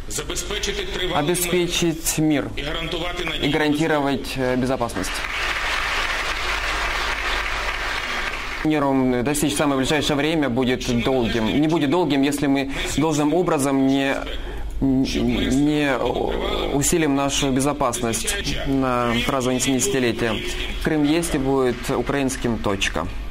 обеспечить мир и гарантировать безопасность. Миром достичь в самое ближайшее время будет долгим. Не будет долгим, если мы должным образом не усилим нашу безопасность на празднование 70-летия. Крым есть и будет украинским. Точка.